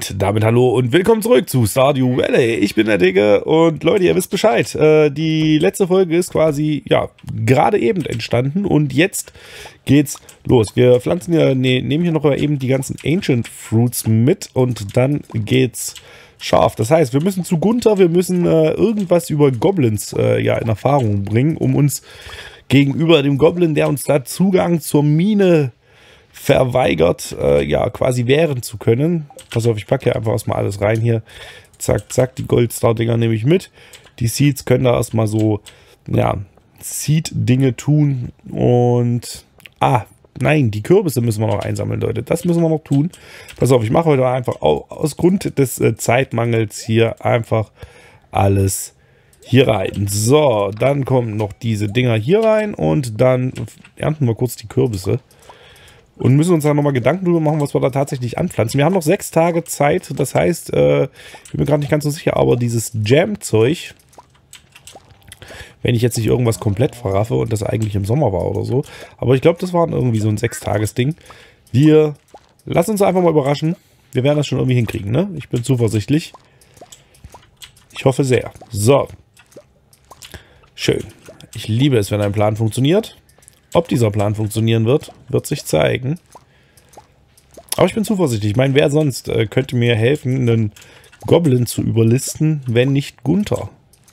Und damit hallo und willkommen zurück zu Stardew Valley. Ich bin der Digge und Leute, ihr wisst Bescheid. Die letzte Folge ist quasi, ja, gerade eben entstanden und jetzt geht's los. Wir pflanzen ja, nehmen hier noch eben die ganzen Ancient Fruits mit und dann geht's scharf. Das heißt, wir müssen zu Gunther, wir müssen irgendwas über Goblins ja in Erfahrung bringen, um uns gegenüber dem Goblin, der uns da Zugang zur Mine verweigert, ja, quasi wehren zu können. Pass auf, ich packe hier einfach erstmal alles rein hier. Zack, zack, die Goldstar-Dinger nehme ich mit. Die Seeds können da erstmal so, ja, Seed-Dinge tun. Und, nein, die Kürbisse müssen wir noch einsammeln, Leute. Das müssen wir noch tun. Pass auf, ich mache heute einfach aus Grund des Zeitmangels hier einfach alles hier rein. So, dann kommen noch diese Dinger hier rein und dann ernten wir kurz die Kürbisse. Und müssen uns dann nochmal Gedanken darüber machen, was wir da tatsächlich anpflanzen. Wir haben noch 6 Tage Zeit. Das heißt, ich bin mir gerade nicht ganz so sicher, aber dieses Jam-Zeug, wenn ich jetzt nicht irgendwas komplett verraffe und das eigentlich im Sommer war oder so. Aber ich glaube, das war irgendwie so ein 6-Tages-Ding. Wir lassen uns einfach mal überraschen. Wir werden das schon irgendwie hinkriegen, ne? Ich bin zuversichtlich. Ich hoffe sehr. So. Schön. Ich liebe es, wenn ein Plan funktioniert. Ob dieser Plan funktionieren wird, wird sich zeigen. Aber ich bin zuversichtlich. Ich meine, wer sonst könnte mir helfen, einen Goblin zu überlisten, wenn nicht Gunther?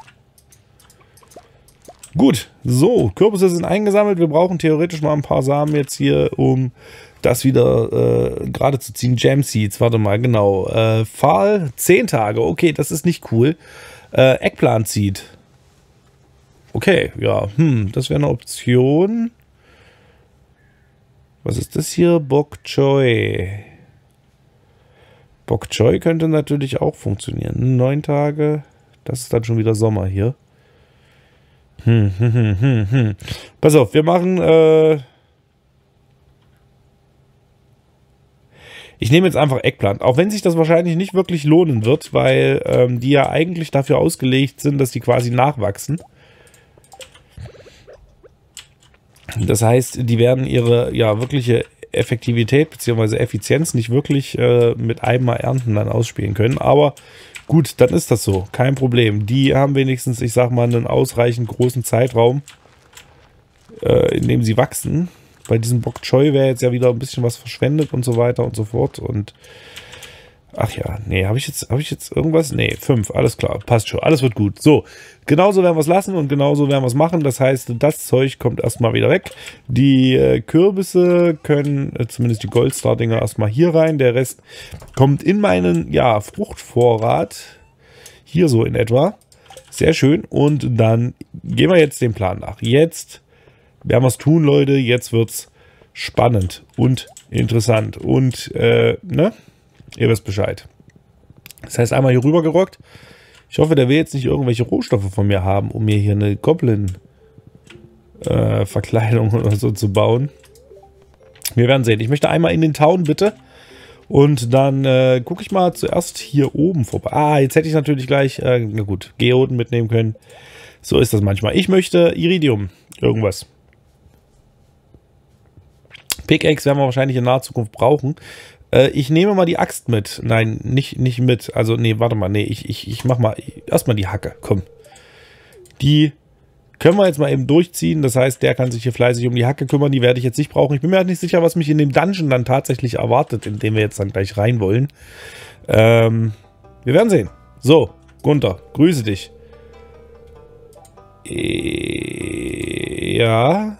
Gut, so, Kürbisse sind eingesammelt. Wir brauchen theoretisch mal ein paar Samen jetzt hier, um das wieder gerade zu ziehen. Jam Seeds, warte mal, genau. Pfahl, 10 Tage. Okay, das ist nicht cool. Eggplant Seed. Okay, ja, das wäre eine Option. Was ist das hier? Bok Choy. Bok Choy könnte natürlich auch funktionieren. 9 Tage. Das ist dann schon wieder Sommer hier. Pass auf, wir machen... Ich nehme jetzt einfach Eggplant. Auch wenn sich das wahrscheinlich nicht wirklich lohnen wird, weil die ja eigentlich dafür ausgelegt sind, dass die quasi nachwachsen. Das heißt, die werden ihre ja wirkliche Effektivität bzw. Effizienz nicht wirklich mit einmal Ernten dann ausspielen können. Aber gut, dann ist das so. Kein Problem. Die haben wenigstens, ich sag mal, einen ausreichend großen Zeitraum, in dem sie wachsen. Bei diesem Bok Choy wäre jetzt ja wieder ein bisschen was verschwendet und so weiter und so fort. Und ach ja, nee, habe ich jetzt irgendwas? Nee, 5, alles klar, passt schon, alles wird gut. So, genauso werden wir es lassen und genauso werden wir es machen. Das heißt, das Zeug kommt erstmal wieder weg. Die Kürbisse können, zumindest die Goldstar-Dinger, erstmal hier rein. Der Rest kommt in meinen, ja, Fruchtvorrat. Hier so in etwa. Sehr schön. Und dann gehen wir jetzt dem Plan nach. Jetzt werden wir es tun, Leute. Jetzt wird es spannend und interessant. Und, ne? Ihr wisst Bescheid. Das heißt, einmal hier rüber gerockt. Ich hoffe, der will jetzt nicht irgendwelche Rohstoffe von mir haben, um mir hier eine Goblin-Verkleidung oder so zu bauen. Wir werden sehen. Ich möchte einmal in den Town, bitte. Und dann gucke ich mal zuerst hier oben vorbei. Jetzt hätte ich natürlich gleich, na gut, Geoden mitnehmen können. So ist das manchmal. Ich möchte Iridium. Irgendwas. Pickaxe werden wir wahrscheinlich in naher Zukunft brauchen. Ich nehme mal die Axt mit. Nein, nicht mit. Also, nee, warte mal. Nee, ich mach mal erstmal die Hacke. Komm. Die können wir jetzt mal eben durchziehen. Das heißt, der kann sich hier fleißig um die Hacke kümmern. Die werde ich jetzt nicht brauchen. Ich bin mir halt nicht sicher, was mich in dem Dungeon dann tatsächlich erwartet, in dem wir jetzt dann gleich rein wollen. Wir werden sehen. So, Gunther, grüße dich. Ja.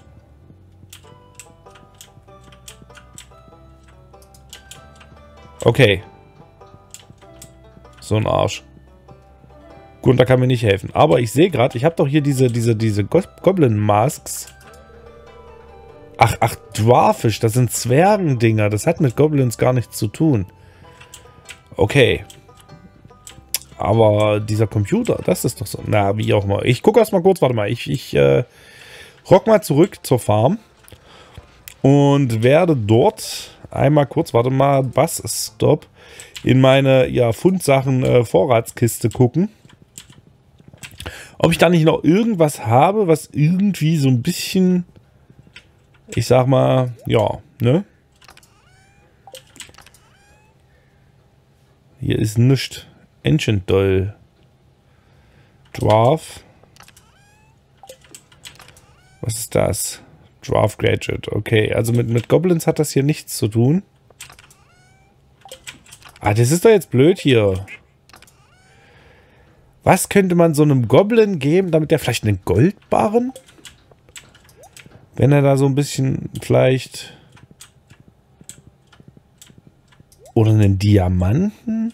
Okay. So ein Arsch. Gunther kann mir nicht helfen. Aber ich sehe gerade, ich habe doch hier diese Goblin-Masks. Ach, Dwarfish, das sind Zwergendinger. Das hat mit Goblins gar nichts zu tun. Okay. Aber dieser Computer, das ist doch so... Na, wie auch immer. Ich gucke erst mal kurz, warte mal. Ich rock mal zurück zur Farm. Und werde dort... einmal kurz, warte mal, Bus-Stop, in meine, ja, Fundsachen-Vorratskiste gucken. Ob ich da nicht noch irgendwas habe, was irgendwie so ein bisschen, ich sag mal, ja, ne? Hier ist nichts. Ancient Doll. Dwarf. Was ist das? Dwarf Gadget. Okay, also mit Goblins hat das hier nichts zu tun. Ah, das ist doch jetzt blöd hier. Was könnte man so einem Goblin geben, damit er vielleicht einen Goldbarren? Wenn er da so ein bisschen vielleicht... Oder einen Diamanten?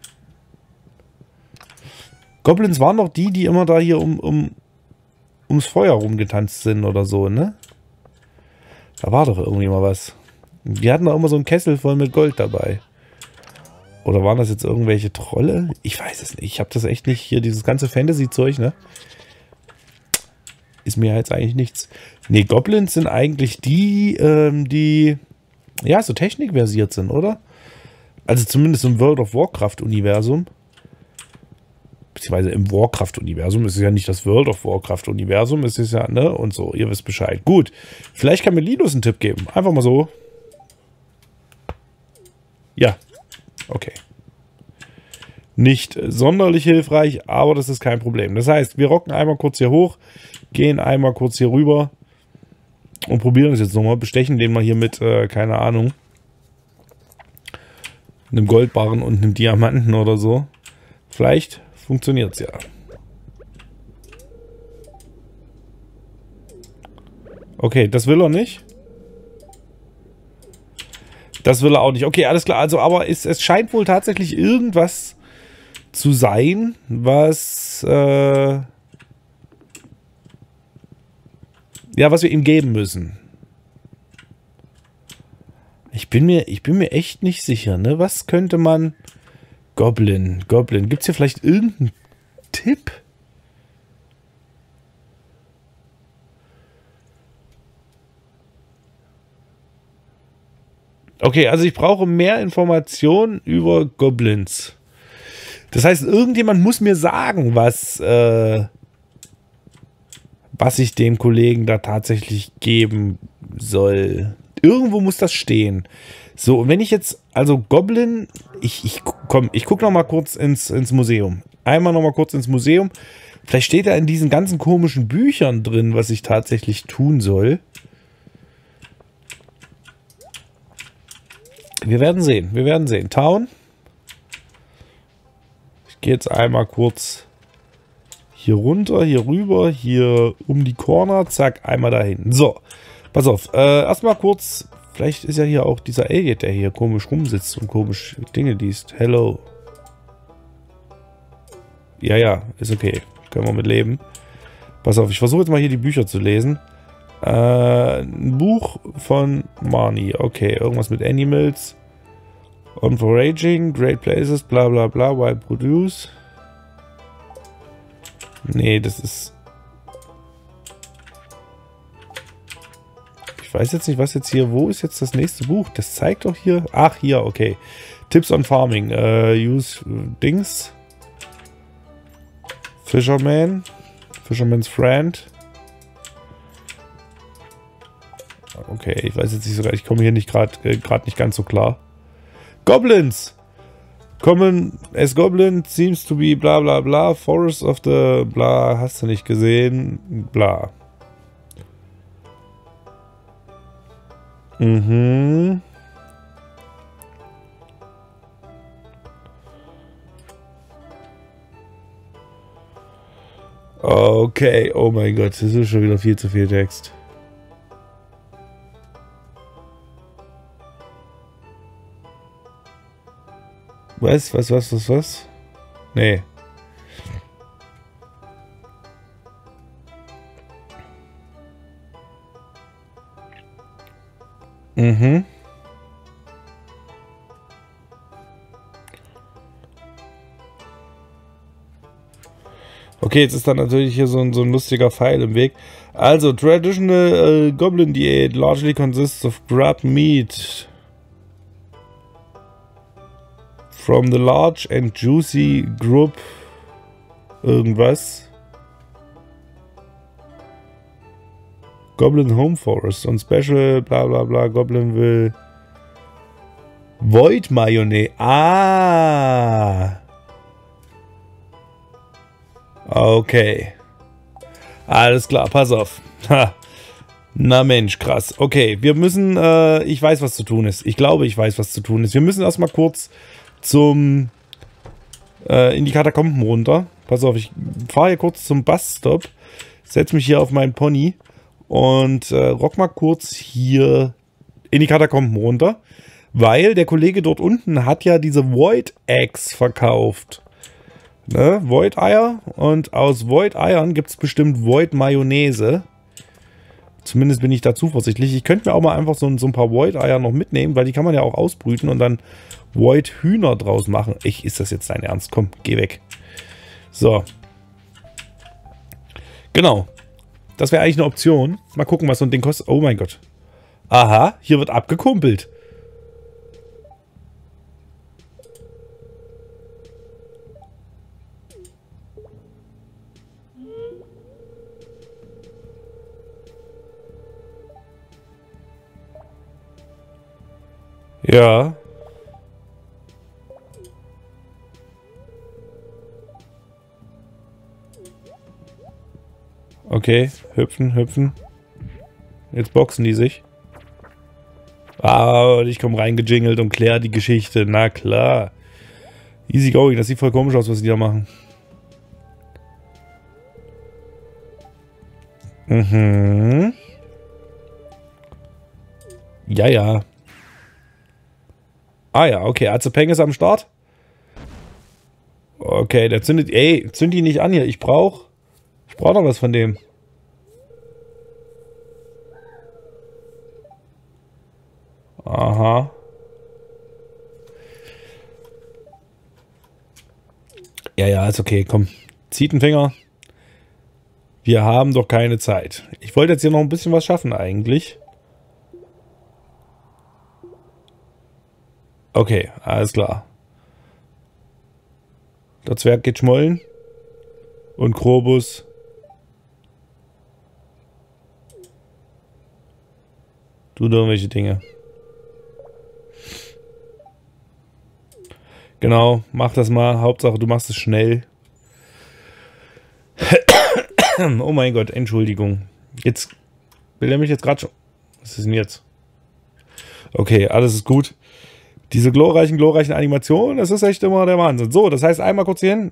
Goblins waren doch die immer da hier ums Feuer rumgetanzt sind oder so, ne? Da war doch irgendwie mal was. Die hatten doch immer so einen Kessel voll mit Gold dabei. Oder waren das jetzt irgendwelche Trolle? Ich weiß es nicht. Ich habe das echt nicht hier, dieses ganze Fantasy-Zeug, ne? Ist mir jetzt eigentlich nichts. Ne, Goblins sind eigentlich die, die ja, so technikversiert sind, oder? Also zumindest im World of Warcraft-Universum. Beziehungsweise im Warcraft-Universum. Es ist ja nicht das World of Warcraft-Universum. Es ist ja, ne? Und so, ihr wisst Bescheid. Gut, vielleicht kann mir Linus einen Tipp geben. Einfach mal so. Ja. Okay. Nicht sonderlich hilfreich, aber das ist kein Problem. Das heißt, wir rocken einmal kurz hier hoch, gehen einmal kurz hier rüber und probieren es jetzt nochmal. Bestechen den mal hier mit, keine Ahnung, einem Goldbarren und einem Diamanten oder so. Vielleicht funktioniert es ja. Okay, das will er nicht. Das will er auch nicht. Okay, alles klar. Also, aber es scheint wohl tatsächlich irgendwas zu sein, was ja, was wir ihm geben müssen. Ich bin mir echt nicht sicher, ne? Was könnte man... Goblin. Gibt es hier vielleicht irgendeinen Tipp? Okay, also ich brauche mehr Informationen über Goblins. Das heißt, irgendjemand muss mir sagen, was ich dem Kollegen da tatsächlich geben soll. Irgendwo muss das stehen. So, und wenn ich jetzt, also Goblin, ich gucke noch mal kurz ins Museum. Einmal noch mal kurz ins Museum. Vielleicht steht da in diesen ganzen komischen Büchern drin, was ich tatsächlich tun soll. Wir werden sehen, wir werden sehen. Town. Ich gehe jetzt einmal kurz hier runter, hier rüber, hier um die Corner, zack, einmal dahin. So, pass auf, erstmal kurz, vielleicht ist ja hier auch dieser Alien, der hier komisch rumsitzt und komisch Dinge liest. Hello. Ja, ist okay. Können wir mit leben. Pass auf, ich versuche jetzt mal hier die Bücher zu lesen. Ein Buch von Marnie. Okay, irgendwas mit Animals. On Foraging, Great Places, bla bla bla, why produce. Nee, das ist... Ich weiß jetzt nicht, was jetzt hier... Wo ist jetzt das nächste Buch? Das zeigt doch hier... Ach, hier, okay. Tipps on Farming. Use Dings. Fisherman. Fisherman's Friend. Okay, ich weiß jetzt nicht so... Ich komme hier nicht gerade nicht ganz so klar. Goblins! Common as Goblin seems to be bla bla bla. Forest of the bla. Hast du nicht gesehen? Bla. Mhm. Okay, oh mein Gott, das ist schon wieder viel zu viel Text. Was? Nee. Mhm. Okay, jetzt ist dann natürlich hier so ein lustiger Pfeil im Weg. Also, traditional Goblin Diet largely consists of grub meat from the large and juicy grub irgendwas. Goblin Home Forest on special bla bla bla. Goblin will Void Mayonnaise. Ah. Okay. Alles klar, pass auf. Ha. Na Mensch, krass. Okay, wir müssen, ich weiß, was zu tun ist. Ich glaube, ich weiß, was zu tun ist. Wir müssen erstmal kurz in die Katakomben runter. Pass auf, ich fahre hier kurz zum Busstop, setze mich hier auf meinen Pony und rock mal kurz hier in die Katakomben runter, weil der Kollege dort unten hat ja diese Void Eggs verkauft. Ne? Void Eier, und aus Void Eiern gibt es bestimmt Void Mayonnaise. Zumindest bin ich da zuversichtlich. Ich könnte mir auch mal einfach so ein paar Void Eier noch mitnehmen, weil die kann man ja auch ausbrüten und dann Void Hühner draus machen. Ist das jetzt dein Ernst? Komm, geh weg. So. Genau. Das wäre eigentlich eine Option. Mal gucken, was so ein Ding kostet. Oh mein Gott. Aha, hier wird abgekumpelt. Ja. Okay, hüpfen, hüpfen. Jetzt boxen die sich. Ah, und ich komme reingejingelt und kläre die Geschichte. Na klar. Easy going, das sieht voll komisch aus, was die da machen. Mhm. Ja, ja. Ah ja, okay, Azepeng ist am Start. Okay, der zündet... Ey, zünd ihn nicht an hier. Ich brauch noch was von dem. Aha. Ja, ja, ist okay, komm. Zieht den Finger. Wir haben doch keine Zeit. Ich wollte jetzt hier noch ein bisschen was schaffen eigentlich. Okay, alles klar. Der Zwerg geht schmollen. Und Krobus. Tu da irgendwelche Dinge. Genau, mach das mal. Hauptsache, du machst es schnell. Oh mein Gott, Entschuldigung. Jetzt will er mich jetzt gerade schon... Was ist denn jetzt? Okay, alles ist gut. Diese glorreichen Animationen, das ist echt immer der Wahnsinn. So, das heißt, einmal kurz hier hin.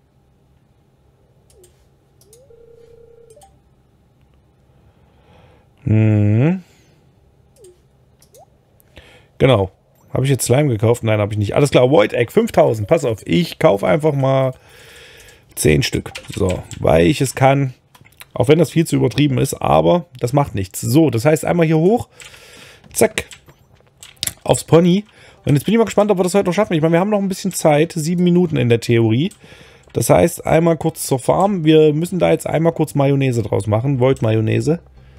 Genau. Habe ich jetzt Slime gekauft? Nein, habe ich nicht. Alles klar, Void Egg, 5000. Pass auf, ich kaufe einfach mal 10 Stück. So, weil ich es kann. Auch wenn das viel zu übertrieben ist, aber das macht nichts. So, das heißt, einmal hier hoch. Zack. Aufs Pony. Und jetzt bin ich mal gespannt, ob wir das heute noch schaffen. Ich meine, wir haben noch ein bisschen Zeit. 7 Minuten in der Theorie. Das heißt, einmal kurz zur Farm. Wir müssen da jetzt einmal kurz Mayonnaise draus machen. Void Mayonnaise.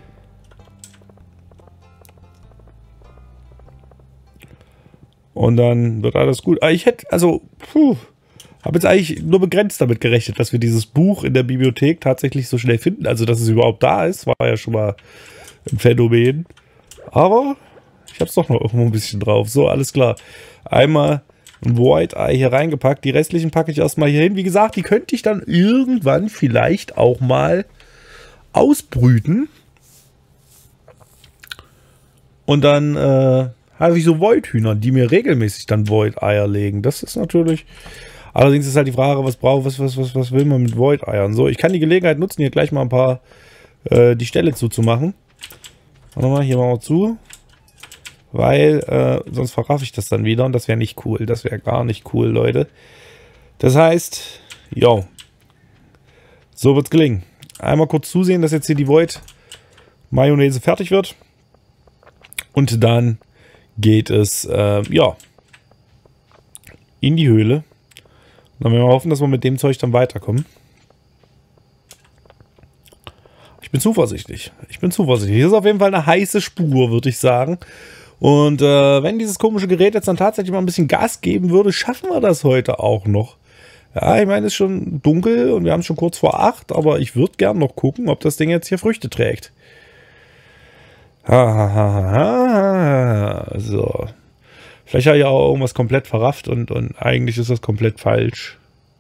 Und dann wird alles gut. Ich hätte, also, habe jetzt eigentlich nur begrenzt damit gerechnet, dass wir dieses Buch in der Bibliothek tatsächlich so schnell finden. Also, dass es überhaupt da ist, war ja schon mal ein Phänomen. Aber ich habe es doch noch irgendwo ein bisschen drauf. So, alles klar. Einmal ein Void Eye hier reingepackt. Die restlichen packe ich erstmal hier hin. Wie gesagt, die könnte ich dann irgendwann vielleicht auch mal ausbrüten. Und dann habe ich so Void-Hühner, die mir regelmäßig dann Void-Eier legen. Das ist natürlich... Allerdings ist halt die Frage, was will man mit Void-Eiern? So, ich kann die Gelegenheit nutzen, hier gleich mal ein paar die Stelle zuzumachen. Warte mal, hier machen wir zu. Weil sonst verraffe ich das dann wieder und das wäre nicht cool. Das wäre gar nicht cool, Leute. Das heißt, jo. So wird es gelingen. Einmal kurz zusehen, dass jetzt hier die Void-Mayonnaise fertig wird. Und dann geht es, ja, in die Höhle. Und dann werden wir hoffen, dass wir mit dem Zeug dann weiterkommen. Ich bin zuversichtlich. Ich bin zuversichtlich. Hier ist auf jeden Fall eine heiße Spur, würde ich sagen. Und wenn dieses komische Gerät jetzt dann tatsächlich mal ein bisschen Gas geben würde, schaffen wir das heute auch noch. Ja, ich meine, es ist schon dunkel und wir haben schon kurz vor 8, aber ich würde gern noch gucken, ob das Ding jetzt hier Früchte trägt. So. Vielleicht habe ich auch irgendwas komplett verrafft und eigentlich ist das komplett falsch.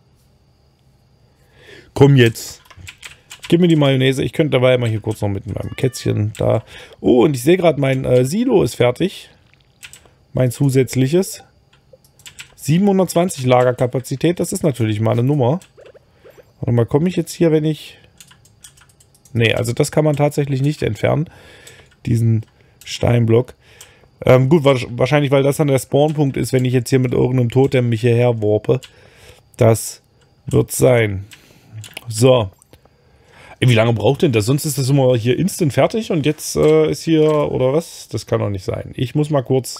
Komm jetzt. Gib mir die Mayonnaise. Ich könnte dabei mal hier kurz noch mit meinem Kätzchen da. Oh, und ich sehe gerade, mein Silo ist fertig. Mein zusätzliches. 720 Lagerkapazität. Das ist natürlich mal eine Nummer. Warte mal, komme ich jetzt hier, wenn ich... Nee, also das kann man tatsächlich nicht entfernen. Diesen Steinblock. Gut, wahrscheinlich, weil das dann der Spawnpunkt ist, wenn ich jetzt hier mit irgendeinem Totem mich hierher warpe. Das wird sein. So. Wie lange braucht denn das? Sonst ist das immer hier instant fertig und jetzt ist hier, oder was? Das kann doch nicht sein. Ich muss mal kurz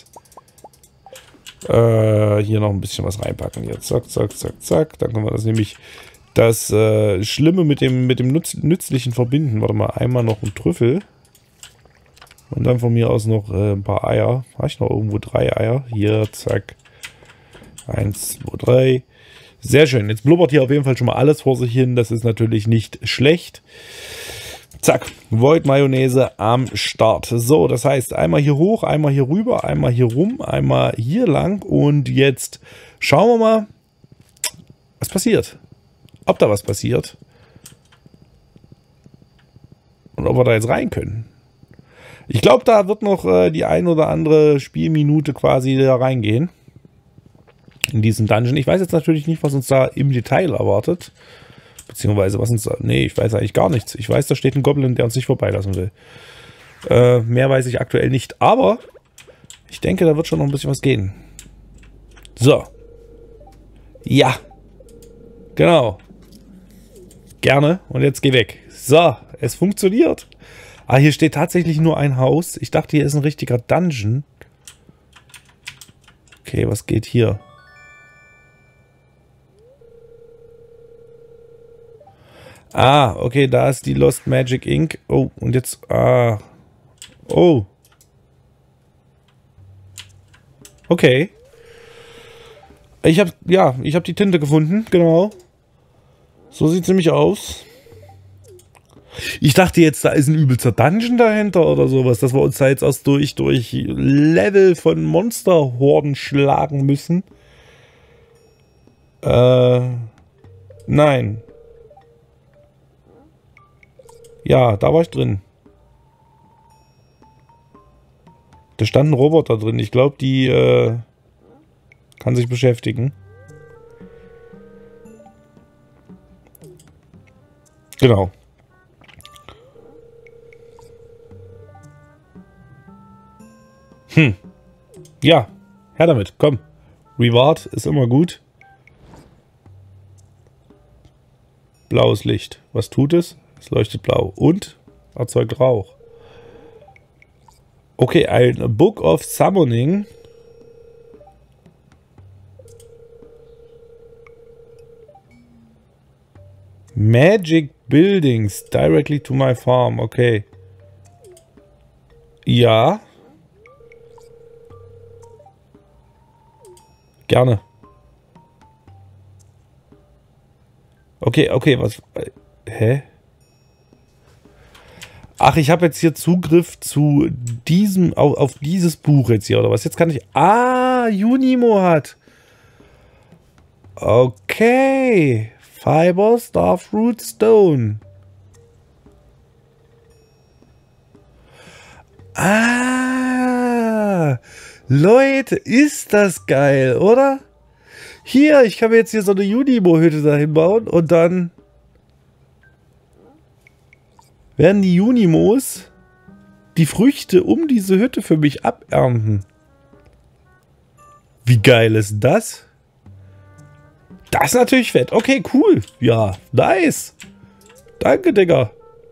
hier noch ein bisschen was reinpacken. Hier, zack, zack, zack, zack. Dann können wir das nämlich, das Schlimme mit dem Nützlichen verbinden. Warte mal, einmal noch ein Trüffel. Und dann von mir aus noch ein paar Eier. Habe ich noch irgendwo 3 Eier? Hier, zack. 1, 2, 3. Sehr schön. Jetzt blubbert hier auf jeden Fall schon mal alles vor sich hin. Das ist natürlich nicht schlecht. Zack. Void Mayonnaise am Start. So, das heißt, einmal hier hoch, einmal hier rüber, einmal hier rum, einmal hier lang. Und jetzt schauen wir mal, was passiert. Ob da was passiert. Und ob wir da jetzt rein können. Ich glaube, da wird noch die ein oder andere Spielminute quasi da reingehen. In diesen Dungeon. Ich weiß jetzt natürlich nicht, was uns da im Detail erwartet. Beziehungsweise, was uns da... Nee, ich weiß eigentlich gar nichts. Ich weiß, da steht ein Goblin, der uns nicht vorbeilassen will. Mehr weiß ich aktuell nicht. Aber ich denke, da wird schon noch ein bisschen was gehen. So. Ja. Genau. Gerne. Und jetzt geh weg. So. Es funktioniert. Ah, hier steht tatsächlich nur ein Haus. Ich dachte, hier ist ein richtiger Dungeon. Okay, was geht hier? Ah, okay, da ist die Lost Magic Inc. Oh, und jetzt... Ah. Oh. Okay. Ich habe die Tinte gefunden, genau. So sieht es nämlich aus. Ich dachte jetzt, da ist ein übelster Dungeon dahinter oder sowas, dass wir uns da jetzt erst durch Level von Monsterhorden schlagen müssen. Nein. Ja, da war ich drin. Da stand ein Roboter drin. Ich glaube, die kann sich beschäftigen. Genau. Ja, her damit. Komm. Reward ist immer gut. Blaues Licht. Was tut es? Es leuchtet blau und erzeugt Rauch. Okay, ein Book of Summoning. Magic Buildings directly to my farm. Okay. Ja. Gerne. Okay, was... Hä? Ach, ich habe jetzt hier Zugriff zu diesem... Auf dieses Buch jetzt hier, oder was? Jetzt kann ich... Ah, Junimo hat... Okay. Fiber, Starfruit, Stone. Ah... Leute, ist das geil, oder? Hier, ich kann mir jetzt hier so eine Junimo-Hütte dahin bauen und dann werden die Junimos die Früchte um diese Hütte für mich abernten. Wie geil ist das? Das ist natürlich fett. Okay, cool. Ja, nice. Danke, Digga.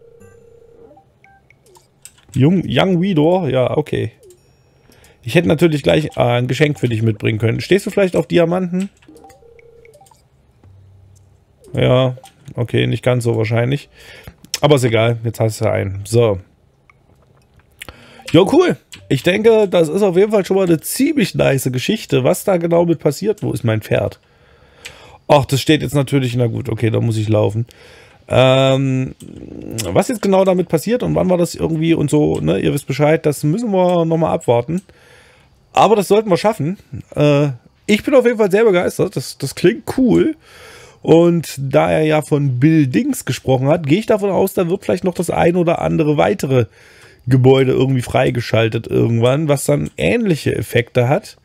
Young Widor, ja, okay. Ich hätte natürlich gleich ein Geschenk für dich mitbringen können. Stehst du vielleicht auf Diamanten? Ja, okay, nicht ganz so wahrscheinlich. Aber ist egal, jetzt hast du einen. So. Jo, cool. Ich denke, das ist auf jeden Fall schon mal eine ziemlich nice Geschichte. Was da genau mit passiert? Wo ist mein Pferd? Ach, das steht jetzt natürlich... Na gut, okay, da muss ich laufen. Was jetzt genau damit passiert und wann war das irgendwie und so, ne? Ihr wisst Bescheid, das müssen wir nochmal abwarten. Aber das sollten wir schaffen. Ich bin auf jeden Fall sehr begeistert. Das klingt cool. Und da er ja von Buildings gesprochen hat, gehe ich davon aus, da wird vielleicht noch das ein oder andere weitere Gebäude irgendwie freigeschaltet irgendwann, was dann ähnliche Effekte hat.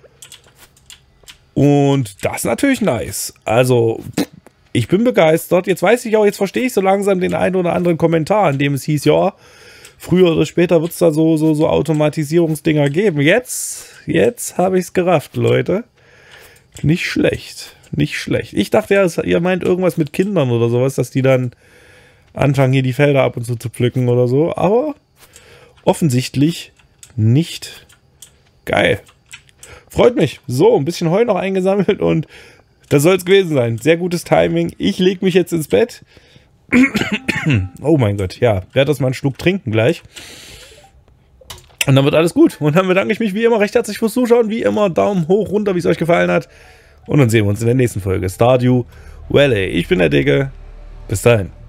Und das ist natürlich nice. Also, ich bin begeistert. Jetzt weiß ich auch, jetzt verstehe ich so langsam den einen oder anderen Kommentar, in dem es hieß, ja, früher oder später wird es da so Automatisierungsdinger geben. Jetzt habe ich es gerafft, Leute. Nicht schlecht. Nicht schlecht. Ich dachte ja, ihr meint irgendwas mit Kindern oder sowas, dass die dann anfangen, hier die Felder ab und zu pflücken oder so. Aber offensichtlich nicht. Geil. Freut mich. So, ein bisschen Heu noch eingesammelt und das soll es gewesen sein. Sehr gutes Timing. Ich lege mich jetzt ins Bett. Oh mein Gott, ja. Werde das mal einen Schluck trinken gleich. Und dann wird alles gut. Und dann bedanke ich mich wie immer recht herzlich fürs Zuschauen. Wie immer, Daumen hoch, runter, wie es euch gefallen hat. Und dann sehen wir uns in der nächsten Folge. Stardew Valley. Ich bin der Digge. Bis dahin.